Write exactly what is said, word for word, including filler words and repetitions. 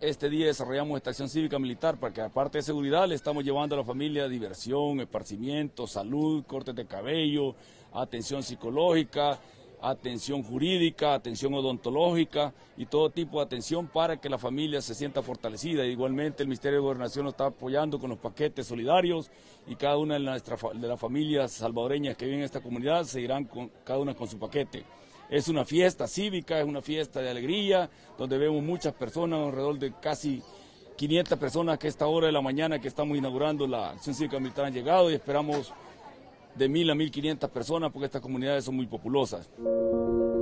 Este día desarrollamos esta acción cívica militar para que, aparte de seguridad, le estamos llevando a la familia diversión, esparcimiento, salud, cortes de cabello, atención psicológica, atención jurídica, atención odontológica y todo tipo de atención para que la familia se sienta fortalecida. Igualmente el Ministerio de Gobernación nos está apoyando con los paquetes solidarios y cada una de, nuestra, de las familias salvadoreñas que viven en esta comunidad se irán con, cada una con su paquete. Es una fiesta cívica, es una fiesta de alegría, donde vemos muchas personas, alrededor de casi quinientas personas que a esta hora de la mañana que estamos inaugurando la acción cívica militar han llegado y esperamos de mil a mil quinientas personas porque estas comunidades son muy populosas.